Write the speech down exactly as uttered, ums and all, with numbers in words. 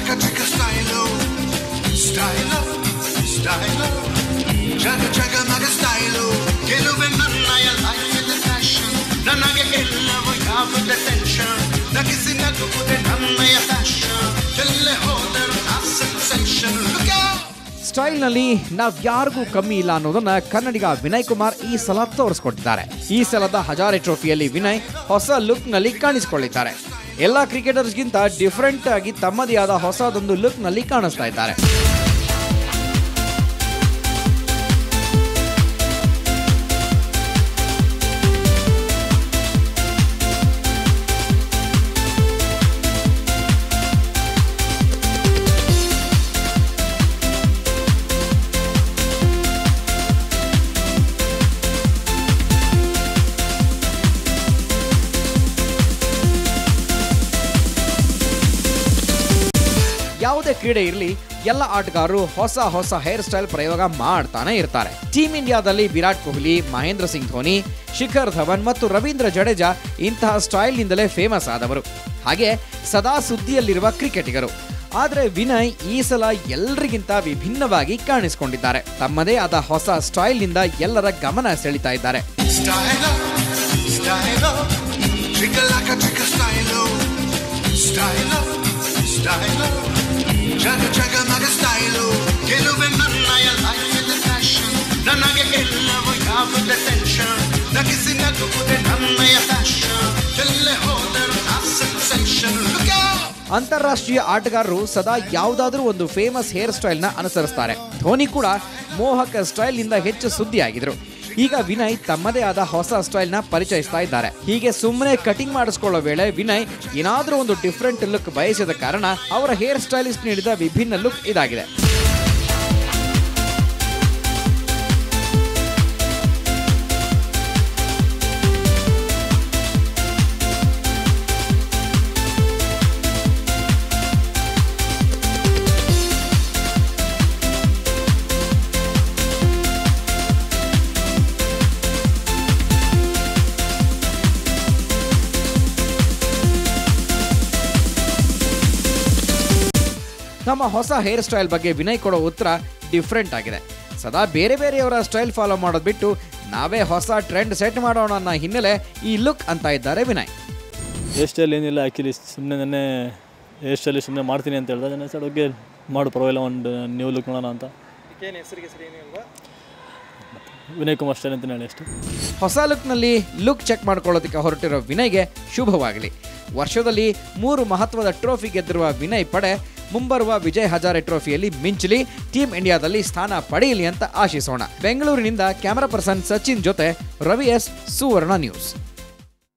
chaka chaka stylo, stylo, stylo, chaka chaka maga stylo. Geluve nanna ya life in the fashion, nanage ellavo yavada tension. Nagisi nagude nanna ya fashion, kelle hoder a sensation. Look out! Style ನಲ್ಲಿ ನಾವ್ ಯಾರಿಗೂ ಕಮ್ಮಿ ಇಲ್ಲ ಅನ್ನೋದನ್ನ ಕನ್ನಡಿಗ ವಿನಯ್ ಕುಮಾರ್ ಈ ಸಲ ತೋರಿಸ್ಕೊಟ್ಟಿದ್ದಾರೆ. ಈ ಸಲದ ಹಜಾರೆ ಟ್ರೋಫಿಯಲ್ಲಿ ವಿನಯ್ ಹೊಸ ಲುಕ್ ನಲ್ಲಿ ಕಾಣಿಸಿಕೊಂಡಿದ್ದಾರೆ. ಎಲ್ಲಾ ಕ್ರಿಕೆಟರ್ಸ್ ಗಿಂತ ಡಿಫರೆಂಟ್ ಆಗಿ ತಮ್ಮದೇ ಆದ ಹೊಸದೊಂದು ಲುಕ್ ನಲ್ಲಿ ಕಾಣಿಸ್ತಾ ಇದ್ದಾರೆ. ಯಾವುದೇ ಕ್ರೀಡೆ ಇರಲಿ, ಎಲ್ಲ ಆಟಗಾರರು ಹೊಸ ಹೊಸ ಹೇರ್ ಸ್ಟೈಲ್ ಪ್ರಯೋಗ ಮಾಡ್ತಾನೆ ಇರ್ತಾರೆ. ಟೀಮ್ ಇಂಡಿಯಾದಲ್ಲಿ ವಿರಾಟ್ ಕೊಹ್ಲಿ, ಮಹೇಂದ್ರ ಸಿಂಗ್ ಧೋನಿ, ಶಿಖರ್ ಧವನ್ ಮತ್ತು ರವೀಂದ್ರ ಜಡೇಜಾ ಇಂತಹ ಸ್ಟೈಲ್ ನಿಂದಲೇ ಫೇಮಸ್ ಆದವರು, ಹಾಗೆ ಸದಾ ಸುದ್ದಿಯಲ್ಲಿರುವ ಕ್ರಿಕೆಟಿಗರು. ಆದರೆ ವಿನಯ್ ಈ ಸಲ ಎಲ್ಲರಿಗಿಂತ ವಿಭಿನ್ನವಾಗಿ ಕಾಣಿಸಿಕೊಂಡಿದ್ದಾರೆ. ತಮ್ಮದೇ ಆದ ಹೊಸ ಸ್ಟೈಲ್ ನಿಂದ ಎಲ್ಲರ ಗಮನ ಸೆಳೀತಾ ಇದ್ದಾರೆ. Chaka chaka maga stylo, geluve nanna ya life in the fashion, nanage ellavo yavada tension. Nagisi nagude nanna ya fashion, kelle hoder a sensation. Look out! ಅಂತಾರಾಷ್ಟ್ರೀಯ ಆಟಗಾರರು ಸದಾ ಯಾವುದಾದ್ರೂ ಒಂದು ಫೇಮಸ್ ಹೇರ್ ಸ್ಟೈಲ್ ನ ಅನುಸರಿಸ್ತಾರೆ. ಧೋನಿ ಕೂಡ ಮೋಹಕ ಸ್ಟೈಲ್ ನಿಂದ ಹೆಚ್ಚು ಸುದ್ದಿಯಾಗಿದ್ರು. ಈಗ ವಿನಯ್ ತಮ್ಮದೇ ಆದ ಹೊಸ ಸ್ಟೈಲ್ ನ ಪರಿಚಯಿಸ್ತಾ ಇದ್ದಾರೆ. ಹೀಗೆ ಸುಮ್ಮನೆ ಕಟಿಂಗ್ ಮಾಡಿಸ್ಕೊಳ್ಳೋ ವೇಳೆ ವಿನಯ್ ಏನಾದ್ರೂ ಒಂದು ಡಿಫ್ರೆಂಟ್ ಲುಕ್ ಬಯಸಿದ ಕಾರಣ ಅವರ ಹೇರ್ ಸ್ಟೈಲಿಸ್ಟ್ ನೀಡಿದ ವಿಭಿನ್ನ ಲುಕ್ ಇದಾಗಿದೆ. ನಮ್ಮ ಹೊಸ ಹೇರ್ ಸ್ಟೈಲ್ ಬಗ್ಗೆ ವಿನಯ್ ಕೊಡೋ ಉತ್ತರ ಡಿಫ್ರೆಂಟ್ ಆಗಿದೆ. ಸದಾ ಬೇರೆ ಬೇರೆಯವರ ಸ್ಟೈಲ್ ಫಾಲೋ ಮಾಡೋದು ಬಿಟ್ಟು ನಾವೇ ಹೊಸ ಟ್ರೆಂಡ್ ಸೆಟ್ ಮಾಡೋಣ ಅನ್ನೋ ಹಿನ್ನೆಲೆ ಈ ಲುಕ್ ಅಂತ ಇದ್ದಾರೆ ವಿನಯ್. ಹೇರ್ ಸ್ಟೈಲ್ ಏನಿಲ್ಲ, ಆ್ಯಕ್ಚುಲಿ ಸುಮ್ಮನೆ ನನ್ನೇ ಹೇರ್ ಸ್ಟೈಲ್ ಸುಮ್ಮನೆ ಮಾಡ್ತೀನಿ ಅಂತ ಹೇಳಿದೆ. ನನ್ನ ಸೈಡ್ ಓಕೆ ಮಾಡು, ಪರವಾಗಿಲ್ಲ, ಒಂದು ನ್ಯೂ ಲುಕ್ ನೋಡೋಣ ಅಂತ. ವಿನಯ್ ಕುಮಾರ್ ಸ್ಟೈಲ್ ಅಂತ ಹೇಳಿ ಅಷ್ಟು. ಹೊಸ ಲುಕ್ನಲ್ಲಿ ಲುಕ್ ಚೆಕ್ ಮಾಡ್ಕೊಳ್ಳೋದಕ್ಕೆ ಹೊರಟಿರೋ ವಿನಯ್ಗೆ ಶುಭವಾಗಲಿ. ವರ್ಷದಲ್ಲಿ ಮೂರು ಮಹತ್ವದ ಟ್ರೋಫಿ ಗೆದ್ದಿರುವ ವಿನಯ್ ಪಡೆ ಮುಂಬರುವ ವಿಜಯ್ ಹಜಾರೆ ಟ್ರೋಫಿಯಲ್ಲಿ ಮಿಂಚಲಿ, ಟೀಮ್ ಇಂಡಿಯಾದಲ್ಲಿ ಸ್ಥಾನ ಪಡೆಯಲಿ ಅಂತ ಆಶಿಸೋಣ. ಬೆಂಗಳೂರಿನಿಂದ ಕ್ಯಾಮರಾ ಪರ್ಸನ್ ಸಚಿನ್ ಜೊತೆ ರವಿ ಎಸ್, ಸುವರ್ಣ ನ್ಯೂಸ್.